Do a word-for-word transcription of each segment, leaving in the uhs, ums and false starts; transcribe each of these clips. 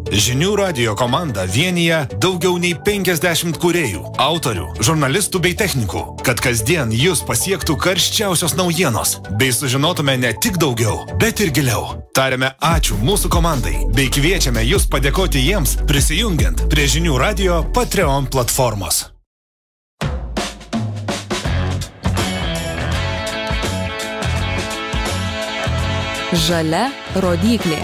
Žinių radijo komanda vienyje daugiau nei penkiasdešimt kūrėjų, autorių, žurnalistų bei technikų, kad kasdien jūs pasiektų karščiausios naujienos, bei sužinotume ne tik daugiau, bet ir giliau. Tariame ačiū mūsų komandai, bei kviečiame jūs padėkoti jiems, prisijungiant prie Žinių radijo Patreon platformos. Žalia rodyklė.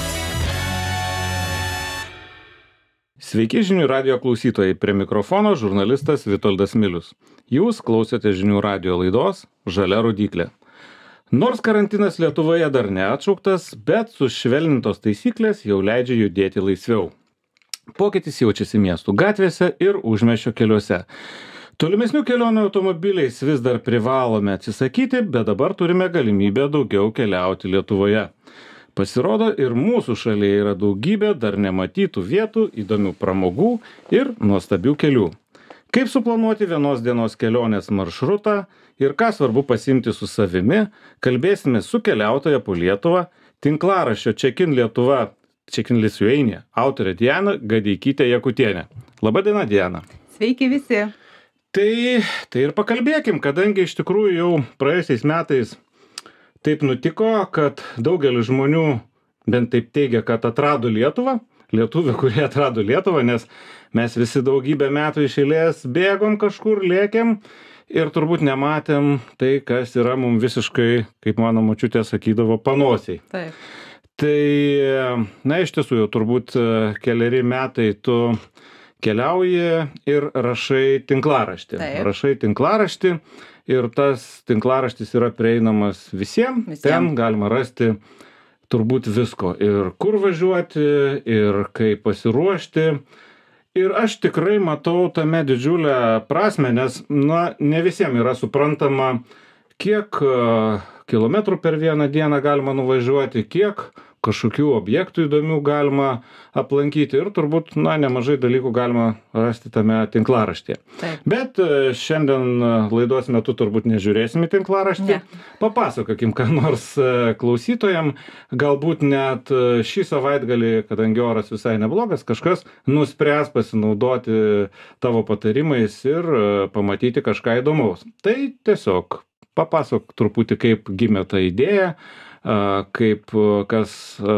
Sveiki Žinių radijo klausytojai, prie mikrofono žurnalistas Vitoldas Milius. Jūs klausote Žinių radijo laidos Žalia rodyklė. Nors karantinas Lietuvoje dar neatšauktas, bet sušvelnintos taisyklės jau leidžia judėti laisviau. Pokytis jaučiasi miestų gatvėse ir užmiesčio keliuose. Tolimesnių kelionių automobiliais vis dar privalome atsisakyti, bet dabar turime galimybę daugiau keliauti Lietuvoje. Pasirodo, ir mūsų šalyje yra daugybė dar nematytų vietų, įdomių pramogų ir nuostabių kelių. Kaip suplanuoti vienos dienos kelionės maršrutą ir ką svarbu pasiimti su savimi, kalbėsime su keliautoja po Lietuvą, tinklaraščio Check-in Lietuva, Check-in Lithuania, autorė Diana Gadeikytė-Jakutienė. Labadiena, Diana. Sveiki visi. Tai, tai ir pakalbėkim, kadangi iš tikrųjų jau praėjusiais metais taip nutiko, kad daugelis žmonių bent taip teigia, kad atrado Lietuvą, lietuvių, kurie atrado Lietuvą, nes mes visi daugybę metų iš eilės bėgom kažkur, lėkėm ir turbūt nematėm tai, kas yra mums visiškai, kaip mano močiutė sakydavo, panosiai. Taip. Tai, na, iš tiesų jau turbūt keleri metai tu keliauji ir rašai tinklaraštį. Taip. Rašai tinklaraštį ir tas tinklaraštis yra prieinamas visiems. Visiem. Ten galima rasti turbūt visko. Ir kur važiuoti, ir kaip pasiruošti. Ir aš tikrai matau tame didžiulę prasmę, nes, na, ne visiems yra suprantama, kiek uh, kilometrų per vieną dieną galima nuvažiuoti, kiek kažkokių objektų įdomių galima aplankyti ir turbūt, na, nemažai dalykų galima rasti tame tinklaraštyje. Taip. Bet šiandien laidos metu turbūt nežiūrėsim į tinklaraštį. Ne. Papasakokim, ką nors klausytojam, galbūt net šį savaitgalį, kadangi oras visai neblogas, kažkas nuspręs pasinaudoti tavo patarimais ir pamatyti kažką įdomaus. Tai tiesiog papasakok truputį, kaip gimė ta idėja, kaip kas,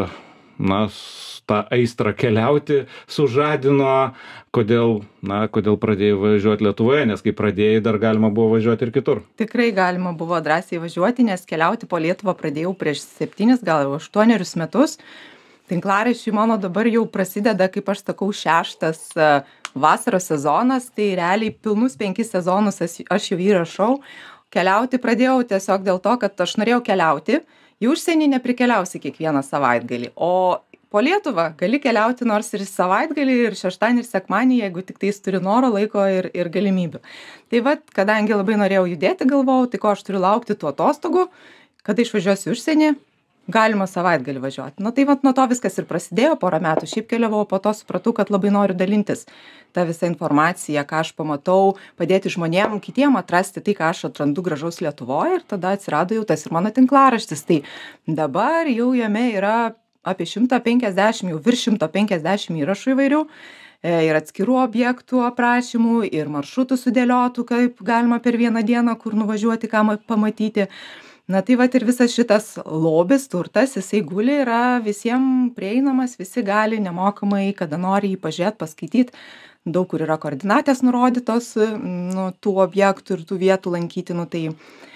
na, tą aistrą keliauti sužadino, kodėl, na, kodėl pradėjai važiuoti Lietuvoje, nes kai pradėjai, dar galima buvo važiuoti ir kitur. Tikrai galima buvo drąsiai važiuoti, nes keliauti po Lietuvą pradėjau prieš septynis, gal jau aštuonerius metus. Tinklaraščiui mano dabar jau prasideda, kaip aš sakau, šeštas vasaros sezonas, tai realiai pilnus penkis sezonus aš jau įrašau. Keliauti pradėjau tiesiog dėl to, kad aš norėjau keliauti. Į užsienį neprikeliausi kiekvieną savaitgalį, o po Lietuvą gali keliauti nors ir savaitgalį, ir šeštadienį, ir sekmadienį, jeigu tik tais turi noro, laiko ir, ir galimybių. Tai vat, kadangi labai norėjau judėti, galvojau, tai ko aš turiu laukti tų atostogų, kada išvažiuosiu į užsienį, galima savaitgalį važiuoti. Nu tai vat nuo to viskas ir prasidėjo, porą metų šiaip keliavau, po to supratau, kad labai noriu dalintis tą visą informaciją, ką aš pamatau, padėti žmonėm, kitiem atrasti tai, ką aš atrandu gražaus Lietuvoje, ir tada atsirado jau tas ir mano tinklaraštis. Tai dabar jau jame yra apie šimtą penkiasdešimt, jau virš šimto penkiasdešimt įrašų įvairių, ir atskirų objektų aprašymų, ir maršrutų sudėliotų, kaip galima per vieną dieną, kur nuvažiuoti, ką pamatyti. Na tai vat ir visas šitas lobis, turtas, jisai guli, yra visiems prieinamas, visi gali nemokamai, kada nori jį pažiūrėti, paskaityti. Daug kur yra koordinatės nurodytos, nu, tų objektų ir tų vietų lankyti. Nu, tai e,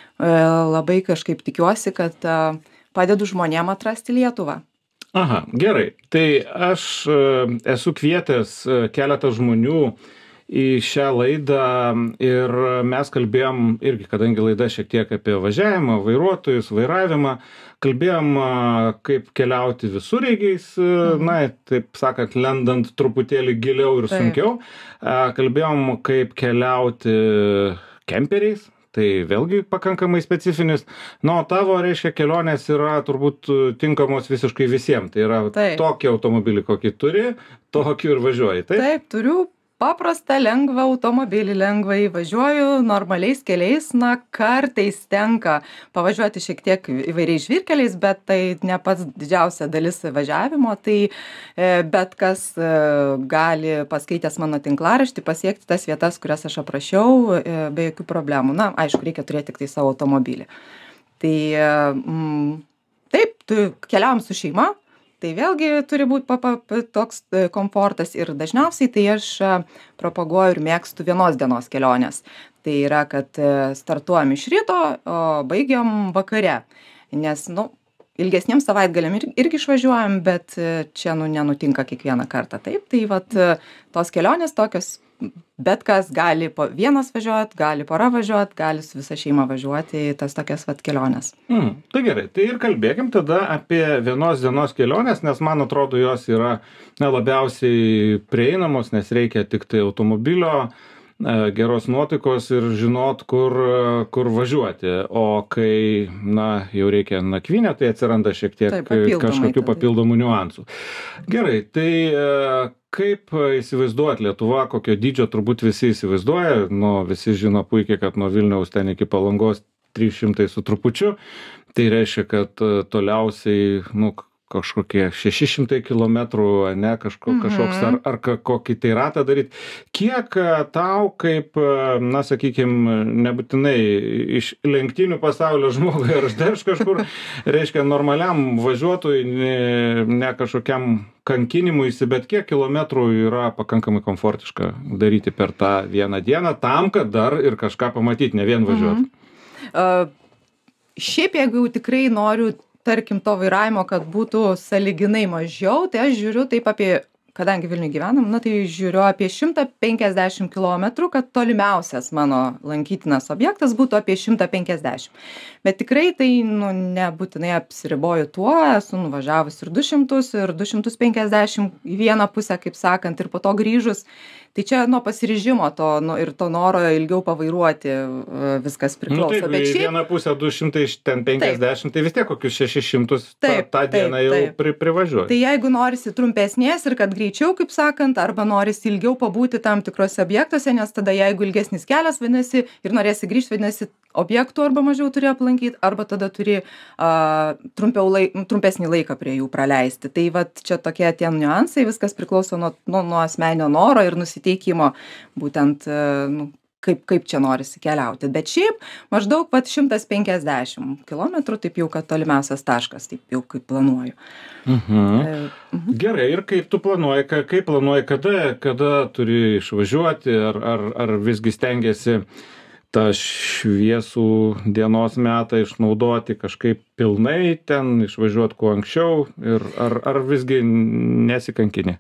labai kažkaip tikiuosi, kad e, padedu žmonėm atrasti Lietuvą. Aha, gerai. Tai aš e, esu kvietęs keletą žmonių į šią laidą ir mes kalbėjom irgi, kadangi laida šiek tiek apie važiavimą, vairuotojus, vairavimą, kalbėjom kaip keliauti visureigiais, mhm. na, taip sakant, lendant truputėlį giliau ir sunkiau. Kalbėjom kaip keliauti kemperiais, tai vėlgi pakankamai specifinis. Na, o tavo, reiškia, kelionės yra turbūt tinkamos visiškai visiems. Tai yra taip. Tokį automobilį, kokį turi, tokį ir važiuoji. Taip, taip turiu. paprastą, lengvą automobilį, lengvai važiuoju normaliais keliais, na, kartais tenka pavažiuoti šiek tiek įvairiais žvyrkeliais, bet tai ne pats didžiausia dalis važiavimo, tai e, bet kas e, gali paskaitęs mano tinklaraštį pasiekti tas vietas, kurias aš aprašiau, e, be jokių problemų. Na, aišku, reikia turėti tik tai savo automobilį. Tai mm, taip, tu keliavom su šeima. Tai vėlgi turi būti pa, pa, toks komfortas ir dažniausiai tai aš propaguoju ir mėgstu vienos dienos kelionės. Tai yra, kad startuojam iš ryto, o baigiam vakare. Nes, nu, ilgesniems savaitgaliam ir, irgi išvažiuojam, bet čia, nu, nenutinka kiekvieną kartą. Taip, tai vat tos kelionės tokios, bet kas gali po vienas važiuot, gali pora važiuot, gali su visa šeima važiuoti į tas tokias vat keliones. Mm, tai gerai, tai ir kalbėkim tada apie vienos dienos keliones, nes man atrodo jos yra na, labiausiai prieinamos, nes reikia tik tai automobilio, geros nuotaikos ir žinot, kur, kur važiuoti. O kai na, jau reikia nakvynę, tai atsiranda šiek tiek taip, kažkokių papildomų niuansų. Gerai, tai kaip įsivaizduojat Lietuva, kokio dydžio turbūt visi įsivaizduoja, nu, visi žino puikiai, kad nuo Vilniaus ten iki Palangos trys šimtai su trupučiu, tai reiškia, kad toliausiai, nu, kažkokie šeši šimtai kilometrų, ne, kažko, kažkoks, ar, ar kokį tai ratą daryti. Kiek tau, kaip, na, sakykime, nebūtinai iš lenktynių pasaulio žmogui ar dar kažkur, reiškia, normaliam važiuotojui, ne, ne kažkokiam kankinimuisi, bet kiek kilometrų yra pakankamai komfortiška daryti per tą vieną dieną, tam, kad dar ir kažką pamatyti, ne vien važiuoti. Mhm. Uh, šiaip, jeigu jau tikrai noriu tarkim to vairavimo, kad būtų sąlyginai mažiau, tai aš žiūriu taip apie, kadangi Vilniuje gyvenam, na tai žiūriu apie šimtą penkiasdešimt kilometrų, kad tolimiausias mano lankytinas objektas būtų apie šimtą penkiasdešimt. Bet tikrai tai nu, nebūtinai apsiriboju tuo, esu nuvažiavus ir du šimtus, ir du šimtus penkiasdešimt į vieną pusę, kaip sakant, ir po to grįžus. Tai čia nuo pasiryžimo to nu, ir to noro ilgiau pavairuoti viskas priklauso. Nu, taip, bet į šiaip... vieną pusę du šimtai penkiasdešimt, taip. Tai vis tiek kokius šešis šimtus taip, tą, tą dieną taip, jau taip. pri, privažiuoji. Tai jeigu norisi trumpesnės ir kad greičiau, kaip sakant, arba norisi ilgiau pabūti tam tikrose objektuose, nes tada jeigu ilgesnis kelias, vadinasi, ir norėsi grįžti, vadinasi, objektų arba mažiau turi aplankyti, arba tada turi uh, trumpiau laik, trumpesnį laiką prie jų praleisti. Tai vat čia tokie tie niuansai, viskas priklauso nuo, nuo, nuo asmeninio noro ir nusiteikimo, būtent uh, nu, kaip, kaip čia norisi keliauti. Bet šiaip maždaug pat šimtas penkiasdešimt kilometrų, taip jau, kad tolimiausias taškas, taip jau kaip planuoju. Mhm. Uh, uh-huh. Gerai, ir kaip tu planuoji, kaip planuoji, kada, kada turi išvažiuoti, ar, ar, ar visgi stengiasi tą šviesų dienos metą išnaudoti kažkaip pilnai ten, išvažiuoti kuo anksčiau, ir ar, ar visgi nesikankini?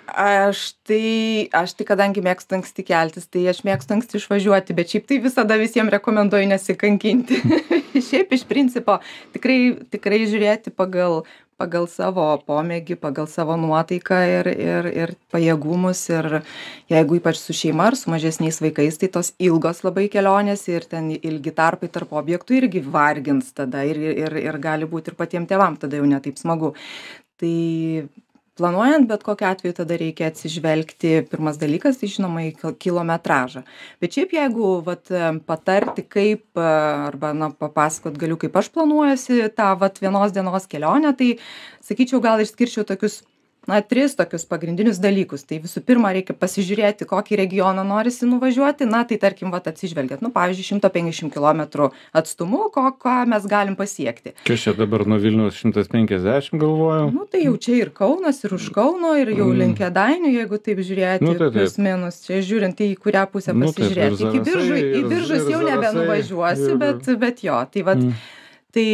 Aš tai, aš tai kadangi mėgstu anksti keltis, tai aš mėgstu anksti išvažiuoti, bet šiaip tai visada visiems rekomenduoju nesikankinti. Šiaip iš principo tikrai, tikrai žiūrėti pagal, pagal savo pomėgį, pagal savo nuotaiką ir, ir, ir pajėgumus. Ir jeigu ypač su šeima ar su mažesniais vaikais, tai tos ilgos labai kelionės ir ten ilgi tarpai tarp objektų irgi vargins tada ir, ir, ir gali būti ir patiems tėvam tada jau netaip smagu. Tai planuojant, bet kokiu atveju tada reikia atsižvelgti, pirmas dalykas, tai žinoma, į kilometražą. Bet šiaip jeigu vat, patarti, kaip, arba na, papasakot galiu, kaip aš planuojuosi tą vat, vienos dienos kelionę, tai sakyčiau, gal išskirčiau tokius, na, tris tokius pagrindinius dalykus. Tai visų pirma, reikia pasižiūrėti, kokį regioną norisi nuvažiuoti, na, tai tarkim, vat, atsižvelgiat, nu, pavyzdžiui, šimtas penkiasdešimt kilometrų atstumu, ko, ko mes galim pasiekti. Kas čia dabar nuo Vilniaus šimtas penkiasdešimt galvoju? Nu, tai jau čia ir Kaunas, ir už Kauno, ir jau link Kėdainių, jeigu taip žiūrėti, nu, tai taip. Plus minus, čia žiūrint į kurią pusę nu, pasižiūrėti. Taip, Iki biržų, į biržus jau nebenuvažiuosi, ir... bet, bet jo, tai vat, mm. tai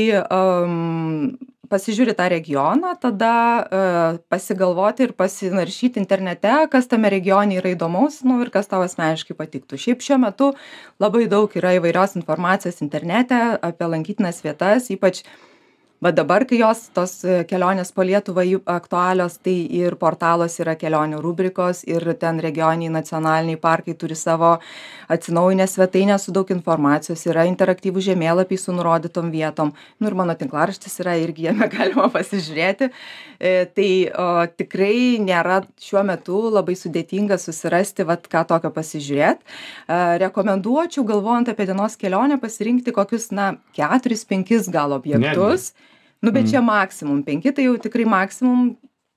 um, pasižiūri tą regioną, tada uh, pasigalvoti ir pasinaršyti internete, kas tame regione yra įdomaus, nu, ir kas tau asmeniškai patiktų. Šiaip šiuo metu labai daug yra įvairios informacijos internete apie lankytinas vietas, ypač Va dabar, kai jos tos kelionės po Lietuvą aktualios, tai ir portalos yra kelionių rubrikos, ir ten regioniniai nacionaliniai parkai turi savo atsinaujinę svetainę su daug informacijos, yra interaktyvų žemėlapiai su nurodytom vietom. Nu ir mano tinklaraštis yra, irgi jame galima pasižiūrėti. E, tai o, tikrai nėra šiuo metu labai sudėtinga susirasti, vat, ką tokio pasižiūrėti. E, rekomenduočiau, galvojant apie dienos kelionę, pasirinkti kokius, na, keturis, penkis gal objektus. Netgi. Nu, bet mm. čia maksimum. Penki tai jau tikrai maksimum,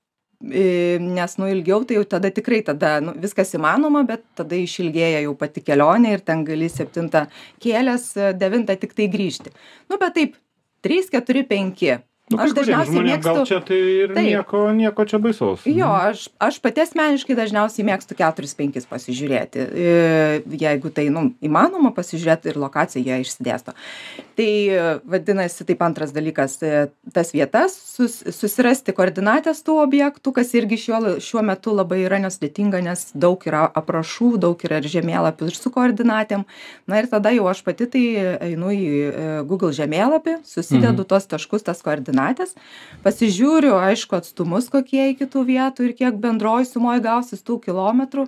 nes nu ilgiau, tai jau tada tikrai tada nu, viskas įmanoma, bet tada išilgėja jau pati kelionė ir ten gali septintą kėlės, devintą tik tai grįžti. Nu, bet taip, trys, keturi, penki. Nu, aš dažniausiai mėgstu... Gal čia tai ir taip. nieko, nieko čia baisaus. Jo, aš, aš pati asmeniškai dažniausiai mėgstu keturis, penkis pasižiūrėti. Jeigu tai, nu, įmanoma pasižiūrėti ir lokaciją jie išsidėsto. Tai vadinasi, taip antras dalykas, tas vietas, sus, susirasti koordinatės tų objektų, kas irgi šiuo, šiuo metu labai yra nesudėtinga, nes daug yra aprašų, daug yra ir žemėlapių ir su koordinatėm. Na ir tada jau aš pati tai einu į Google žemėlapį, susidedu mhm. tos taškus, tas koordinatės. Pasižiūriu, aišku, atstumus kokie iki tų vietų ir kiek bendroji sumoji gausis tų kilometrų.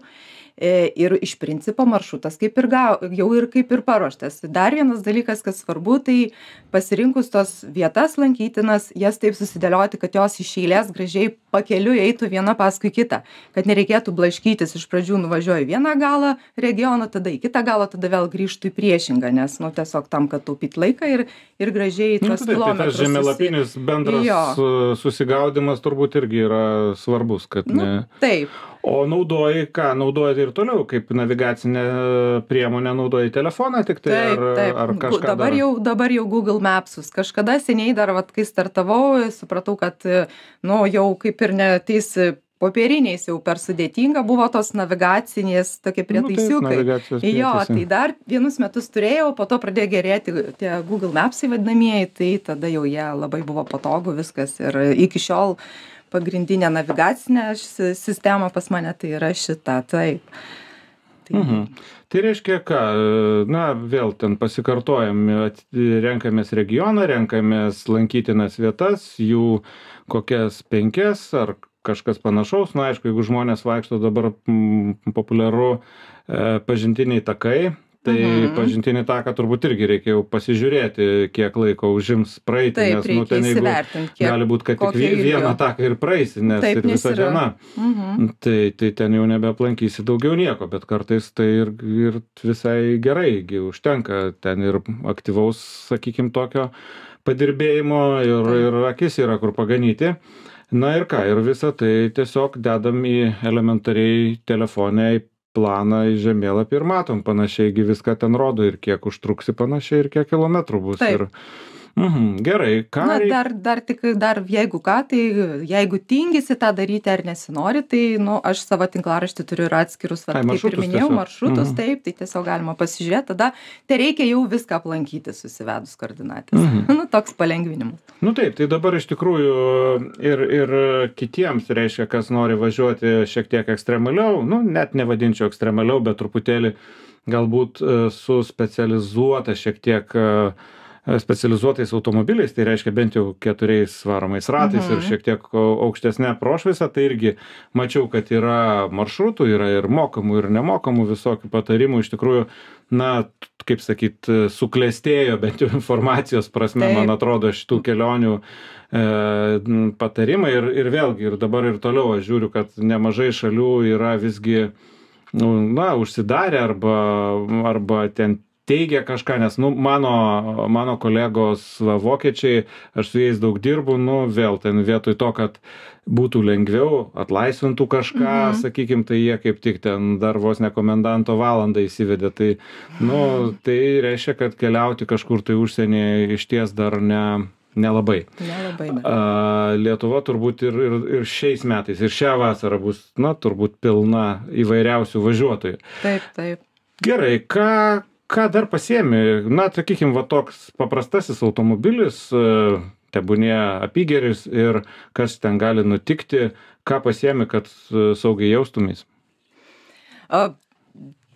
Ir iš principo maršrutas kaip ir gau, jau ir kaip ir paruoštas. Dar vienas dalykas, kas svarbu, tai pasirinkus tos vietas lankytinas, jas taip susidėlioti, kad jos iš eilės gražiai pakeliui eitų viena paskui kitą. Kad nereikėtų blaškytis, iš pradžių nuvažiuoju vieną galą regioną, tada į kitą galą, tada vėl grįžtų į priešingą, nes nu, tiesiog tam, kad taupyt laiką ir, ir gražiai tuos nu, kilometrus. Tai tas žemėlapinis bendras jo. susigaudimas turbūt irgi yra svarbus, kad ne... Nu, taip. O naudoji ką? Naudoji ir toliau, kaip navigacinę priemonę naudoji telefoną tik tai taip, ar, taip. ar kažką dabar dar? jau, dabar jau Google Mapsus. Kažkada seniai dar, vat, kai startavau, supratau, kad nu, jau kaip ir neteis popieriniais jau per sudėtinga buvo tos navigacinės tokie prietaisiukai. Nu, jo, tai dar vienus metus turėjau, po to pradėjo gerėti tie Google Mapsai vadinamieji, tai tada jau jie labai buvo patogu viskas ir iki šiol pagrindinė navigacinė sistema pas mane tai yra šita, taip. Tai... Mhm. Tai reiškia ką, na vėl ten pasikartojam, renkamės regioną, renkamės lankytinas vietas, jų kokias penkias ar kažkas panašaus, na aišku, jeigu žmonės vaikšto dabar m, populiaru e, pažintiniai takai, tai mhm. pažintinį taką turbūt irgi reikėjo pasižiūrėti, kiek laiko užims praeiti, taip, nes nu, ten jeigu kiek, gali būti, kad tik vieną taką ir praeisi, nes taip, ir visa diena. Mhm. Tai, tai ten jau nebeaplankysi daugiau nieko, bet kartais tai ir, ir visai gerai, užtenka ten ir aktyvaus, sakykim, tokio padirbėjimo ir, ir akis yra kur paganyti. Na ir ką, ir visą tai tiesiog dedam į elementariai telefone į planą į žemėlapį ir matom panašiai, viską ten rodo ir kiek užtruksi panašiai ir kiek kilometrų bus. Taip. Ir, mhm, gerai, ką... Na, dar, dar tik, dar jeigu ką, tai jeigu tingisi tą daryti ar nesinori, tai, nu, aš savo tinklaraštį turiu ir atskirus, va, Ai, kaip ir minėjau, tiesiog. maršrutus, Mhm. taip, tai tiesiog galima pasižiūrėti, tada tai reikia jau viską aplankyti susivedus koordinatės. Mhm. Nu, toks palengvinimas. Nu taip, tai dabar iš tikrųjų ir, ir kitiems, reiškia, kas nori važiuoti šiek tiek ekstremaliau, nu, net nevadinčiau ekstremaliau, bet truputėlį galbūt e, su specializuota šiek tiek e, specializuotais automobiliais, tai reiškia bent jau keturiais varomais ratais mhm. ir šiek tiek aukštesnė prošviesa, tai irgi mačiau, kad yra maršrutų, yra ir mokamų, ir nemokamų visokių patarimų, iš tikrųjų, na, kaip sakyt, suklestėjo bent jau informacijos prasme, taip. Man atrodo, šitų kelionių e, patarimai ir, ir vėlgi, ir dabar ir toliau aš žiūriu, kad nemažai šalių yra visgi, nu, na, užsidarę arba, arba ten teigia kažką, nes, nu, mano, mano kolegos va, vokiečiai, aš su jais daug dirbu, nu, vėl ten vietoj to, kad būtų lengviau, atlaisvintų kažką, mhm. sakykim, tai jie kaip tik ten dar vos ne komendanto valandą įsivedė, tai, nu, tai reiškia, kad keliauti kažkur tai užsienyje išties dar ne, nelabai. Nelabai. A, Lietuva turbūt ir, ir, ir šiais metais, ir šią vasarą bus, na, turbūt pilna įvairiausių važiuotojų. Taip, taip. Gerai, ką Ką dar pasiemi? Na, sakykim, va toks paprastasis automobilis, tebūnie apygeris ir kas ten gali nutikti, ką pasiemi, kad saugiai jaustumės?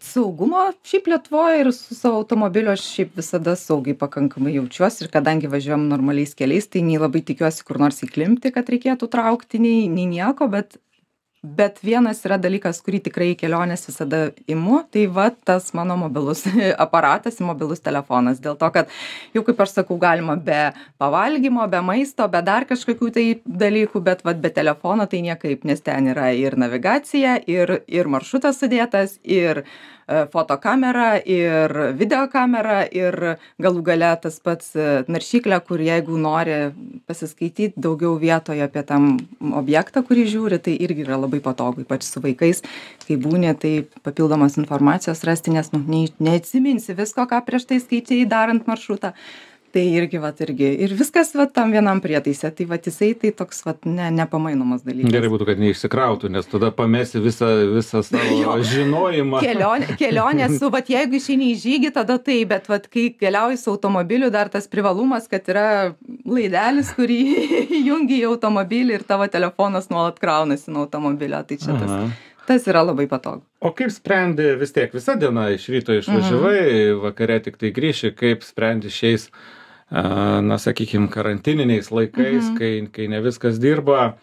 saugumo šiaip Lietuvoje ir su savo automobiliu aš šiaip visada saugiai pakankamai jaučiuosi ir kadangi važiuojam normaliais keliais, tai nei labai tikiuosi kur nors įklimpti, kad reikėtų traukti, nei, nei nieko, bet Bet vienas yra dalykas, kurį tikrai į keliones visada imu, tai va tas mano mobilus aparatas, mobilus telefonas. Dėl to, kad jau kaip aš sakau, galima be pavalgymo, be maisto, be dar kažkokių tai dalykų, bet va, be telefono tai niekaip, nes ten yra ir navigacija, ir, ir maršrutas sudėtas, ir fotokamera, ir videokamera, ir galų gale tas pats naršyklė, kur jeigu nori pasiskaityti daugiau vietoje apie tam objektą, kurį žiūri, tai irgi yra labai patogu, ypač su vaikais, kai būni, tai papildomos informacijos rasti, nes nu, ne, neatsiminsi visko, ką prieš tai skaičiai darant maršrutą. Tai irgi, vat, irgi. Ir viskas vat, tam vienam prietaise. Tai vat, jisai tai toks vat, ne, nepamainomas dalykas. Gerai būtų, kad neišsikrautų, nes tada pamesi visą, visą savo žinojimą. Kelionė, kelionė su, vat, jeigu išeini į žygį, tada tai, bet vat, kai keliauji su automobiliu, dar tas privalumas, kad yra laidelis, kurį jungi į automobilį ir tavo telefonas nuolat kraunasi nuo automobilio. Tai čia tas. Aha. Tas yra labai patogu. O kaip sprendi vis tiek visą dieną iš ryto išvažiavai, mhm. vakare tik tai grįši, kaip sprendi šiais, na, sakykime, karantininiais laikais, mhm. kai, kai ne viskas dirba,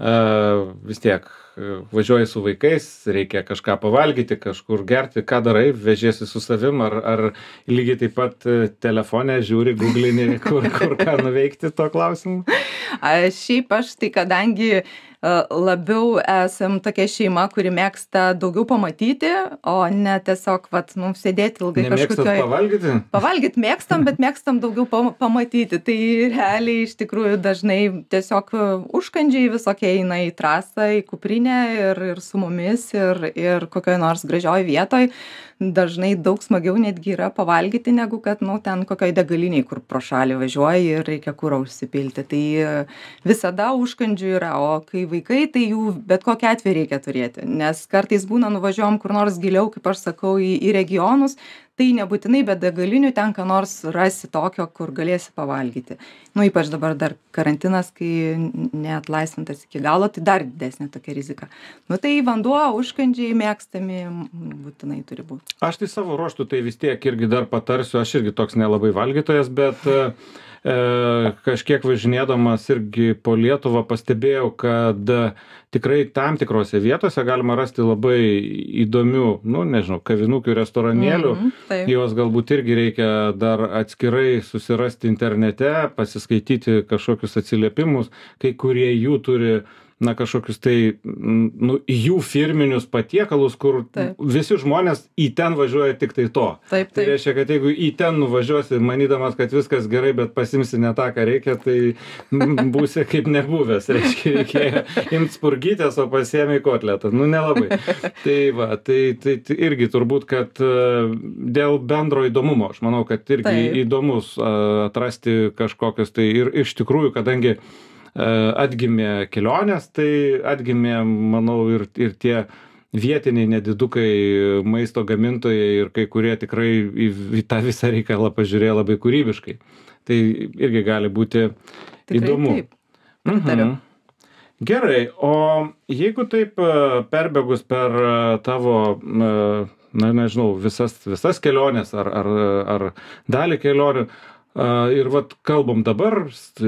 vis tiek važiuoji su vaikais, reikia kažką pavalgyti, kažkur gerti, ką darai, vežiesi su savim, ar, ar lygiai taip pat telefone žiūri, googlini, kur, kur ką nuveikti to klausimu? A, šiaip aš tai kadangi labiau esam tokia šeima, kuri mėgsta daugiau pamatyti, o ne tiesiog, vat, nu, sėdėti ilgai kažkokioj... Nemėgstat pavalgyti? Pavalgyti mėgstam, bet mėgstam daugiau pamatyti. Tai realiai iš tikrųjų dažnai tiesiog užkandžiai visokie eina į trasą, į kuprinę ir, ir su mumis, ir, ir kokioje nors gražioj vietoj. Dažnai daug smagiau netgi yra pavalgyti, negu kad, nu, ten kokioj degaliniai, kur pro šalį važiuoji ir reikia kuro užsipilti. Tai visada užkandžių yra, o kai vaikai, tai jų bet kokią atveju reikia turėti. Nes kartais būna nuvažiuojam kur nors giliau, kaip aš sakau, į, į regionus, tai nebūtinai be degalinių ten ką nors rasi tokio, kur galėsi pavalgyti. Nu, ypač dabar dar karantinas, kai neatlaisvintas iki galo, tai dar didesnė tokia rizika. Nu, tai vanduo, užkandžiai mėgstami būtinai turi būti. Aš tai savo ruoštų tai vis tiek irgi dar patarsiu, aš irgi toks nelabai valgytojas, bet e, kažkiek važinėdamas irgi po Lietuvą pastebėjau, kad tikrai tam tikrose vietose galima rasti labai įdomių, nu, nežinau, kavinukių, restoranėlių. Mm-hmm, Jos galbūt irgi reikia dar atskirai susirasti internete, pasiskaityti kažkokius atsiliepimus, kai kurie jų turi na, kažkokius tai, nu, jų firminius patiekalus, kur taip. Visi žmonės į ten važiuoja tik tai to. Taip, taip. Tai reiškia, kad jeigu į ten nuvažiuosi, manydamas, kad viskas gerai, bet pasimsi ne tą, ką reikia, tai būsi kaip nebuvęs. Reiškia, reikėjo imti spurgytės, o pasiėmė kotletą. Nu, nelabai. Tai va, tai, tai, tai irgi turbūt, kad dėl bendro įdomumo, aš manau, kad irgi taip. Įdomus atrasti kažkokius, tai ir iš tikrųjų, kadangi atgimė kelionės, tai atgimė, manau, ir, ir tie vietiniai nedidukai maisto gamintojai ir kai kurie tikrai į, į tą visą reikalą pažiūrėjo labai kūrybiškai. Tai irgi gali būti tikrai įdomu. Taip, pritariu. Mhm. Gerai, o jeigu taip perbėgus per tavo, na, nežinau, visas, visas keliones ar, ar, ar dalį kelionių ir vat kalbam dabar,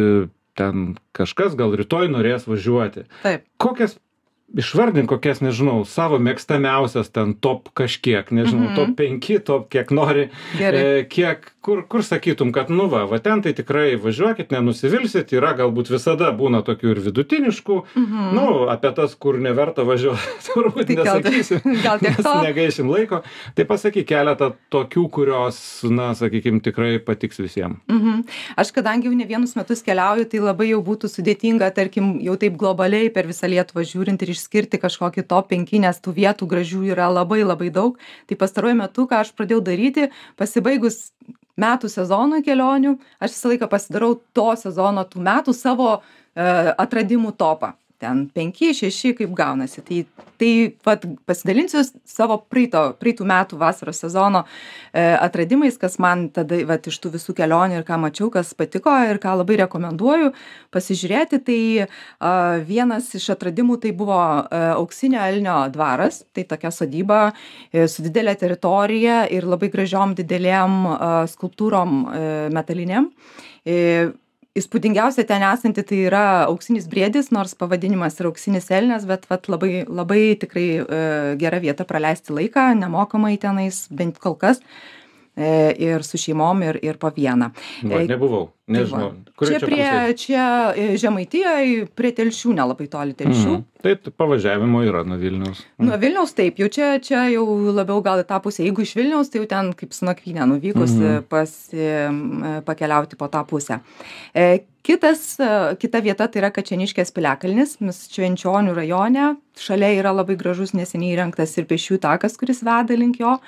ten kažkas gal rytoj norės važiuoti. Taip. Kokias, išvardink kokias, nežinau, savo mėgstamiausias ten top kažkiek, nežinau, mm-hmm. top penki, top kiek nori. Gerai. E, kiek, kur, kur sakytum, kad nu va, va ten tai tikrai važiuokit, nenusivilsit, yra galbūt visada būna tokių ir vidutiniškų, mm-hmm. nu, apie tas, kur neverta važiuoti, turbūt tai nesakysim, gal tiek to. Negaišim laiko. Tai pasakyk keletą tokių, kurios, na, sakykim, tikrai patiks visiems. Mhm. Aš kadangi jau ne vienus metus keliauju, tai labai jau būtų sudėtinga, tarkim, jau taip globaliai per visą Lietuvą žiūrint ir išskirti kažkokį top penki, nes tų vietų gražių yra labai labai daug. Tai pastaruoju metu, ką aš pradėjau daryti, pasibaigus metų sezonui kelionių, aš visą laiką pasidarau to sezono tų metų savo e, atradimų topą. ten penki, šeši, kaip gaunasi. Tai, tai vat, pasidalinsiu savo praeito, praeitų metų vasaros sezono e, atradimais, kas man tada vat, iš tų visų kelionių ir ką mačiau, kas patiko ir ką labai rekomenduoju pasižiūrėti. Tai e, vienas iš atradimų tai buvo e, Auksinio elnio dvaras, tai tokia sodyba e, su didelė teritorija ir labai gražiom didelėm e, skulptūrom e, metalinėm. E, Įspūdingiausia ten esanti tai yra auksinis briedis, nors pavadinimas yra auksinis elnias, bet vat, labai, labai tikrai e, gera vieta praleisti laiką, nemokamai tenais, bent kol kas, e, ir su šeimom, ir, ir po vieną. Va, nebuvau, nežinau. Čia, čia prie, čia Žemaitijoje, prie Telšių, nelabai toli Telšių. Mm. Tai pavažiavimo yra nuo Vilniaus. Mm. Nuo Vilniaus taip, jau čia, čia jau labiau gal į tą pusę. Jeigu iš Vilniaus, tai jau ten kaip su nakvynė nuvykus mm. pasi, pakeliauti po tą pusę. E, kitas, kita vieta tai yra Kačeniškės piliakalnis, mes Švenčionių rajone. Šalia yra labai gražus neseniai įrengtas ir pėsčiųjų takas, kuris veda link jo.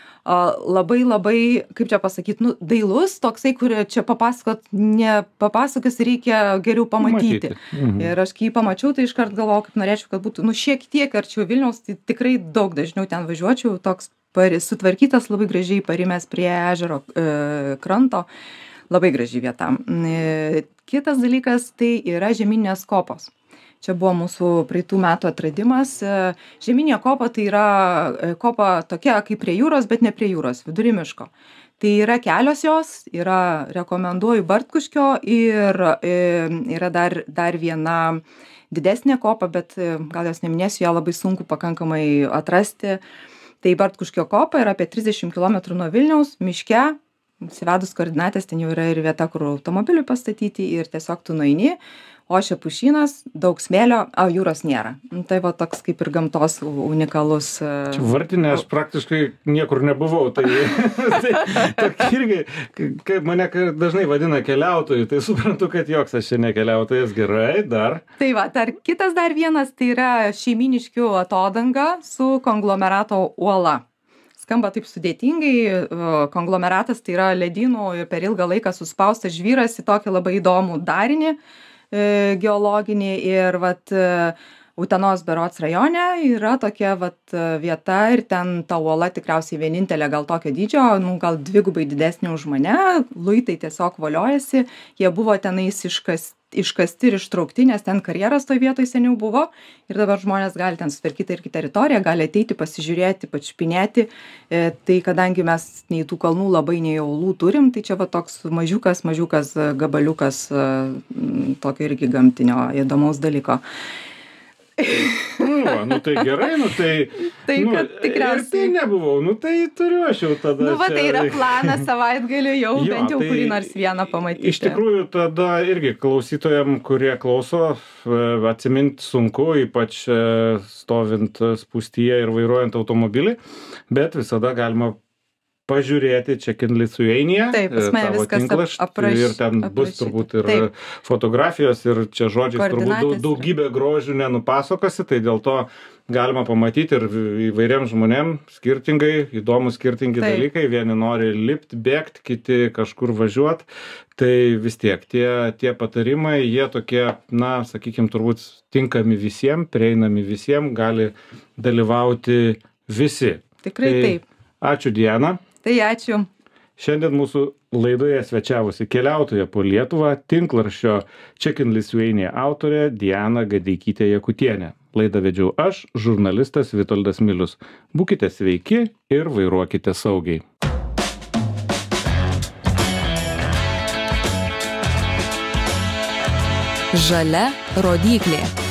Labai, labai, kaip čia pasakyti, nu, dailus, toksai, kur čia papasakot, nepapasakos, reikia geriau pamatyti. Mhm. Ir aš kai jį pamačiau, tai iškart galvojau, kaip norėčiau, kad būtų, nu, šiek tiek arčiau Vilniaus, tai tikrai daug dažniau ten važiuočiau, toks pari, sutvarkytas, labai gražiai parimęs prie ežero e, kranto, labai graži vieta. E, kitas dalykas, tai yra žemyninės kopos. Čia buvo mūsų praeitų metų atradimas. Žeminė kopa tai yra kopa tokia kaip prie jūros, bet ne prie jūros, vidury miško. Tai yra kelios jos, yra rekomenduoju Bartkuškio ir yra dar, dar viena didesnė kopa, bet gal jos neminėsiu, ją labai sunku pakankamai atrasti. Tai Bartkuškio kopa yra apie trisdešimt kilometrų nuo Vilniaus, miške. Įsivedus koordinatės, ten jau yra ir vieta, kur automobiliui pastatyti ir tiesiog tu nueini. Ošia pušynas, daug smėlio, o jūros nėra. Tai va toks kaip ir gamtos unikalus. Čia Vartinė aš praktiškai niekur nebuvau. Tai, tai irgi, kaip mane dažnai vadina keliautojų, tai suprantu, kad joks aš čia nekeliautojas. Gerai, dar. Tai va, dar kitas dar vienas, tai yra Šeimyniškių atodanga su konglomerato uola. Skamba taip sudėtingai, konglomeratas tai yra ledynų ir per ilgą laiką suspaustas žvyras į tokį labai įdomų darinį geologinį ir vat Utenos berods rajone yra tokia vat vieta ir ten ta uola tikriausiai vienintelė gal tokio dydžio, nu gal dvigubai didesnė už mane, luitai tiesiog voliojasi, jie buvo tenais iškasti, iškasti ir ištraukti, nes ten karjeras toj vietoj seniau buvo ir dabar žmonės gali ten sutvarkyti irgi teritoriją, gali ateiti, pasižiūrėti, pačiupinėti, e, tai kadangi mes nei tų kalnų labai nei uolų turim, tai čia va toks mažiukas, mažiukas gabaliukas e, tokio irgi gamtinio įdomaus dalyko. Nu, nu tai gerai, nu tai... Tai nu, kad tikriausiai... Ir tai nebuvau, nu tai turiu aš jau tada... Nu, va, tai yra čia... planas savaitgaliu jau jo, bent jau tai kurį nors vieną pamatyti. Iš tikrųjų, tada irgi klausytojam, kurie klauso, atsiminti sunku, ypač stovint spūstyje ir vairuojant automobilį, bet visada galima pažiūrėti Check in Lithuania, taip, tavo tinklaštį apraš, ir ten aprašyti. Bus turbūt ir taip. Fotografijos ir čia žodžiais turbūt daugybę grožių nenupasakosi, tai dėl to galima pamatyti ir įvairiems žmonėms skirtingai, įdomus skirtingi taip. Dalykai, vieni nori lipt, bėgt, kiti kažkur važiuot, tai vis tiek tie, tie patarimai, jie tokie, na, sakykime, turbūt tinkami visiems, prieinami visiems, gali dalyvauti visi. Tikrai tai, taip. Ačiū Diana. Tai ačiū. Šiandien mūsų laidoje svečiavosi keliautoja po Lietuvą, tinklarsčio Check in Lithuania autorė Diana Gadeikytė Jakutienė. Laidą vedžiau aš, žurnalistas Vitoldas Milius. Būkite sveiki ir vairuokite saugiai. Žalia rodyklė.